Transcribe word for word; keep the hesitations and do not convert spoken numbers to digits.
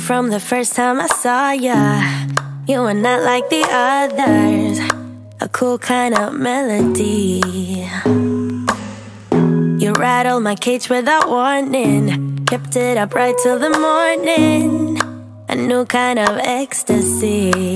from the first time I saw ya. You were not like the others, a cool kind of melody. You rattled my cage without warning, kept it up right till the morning. A new kind of ecstasy.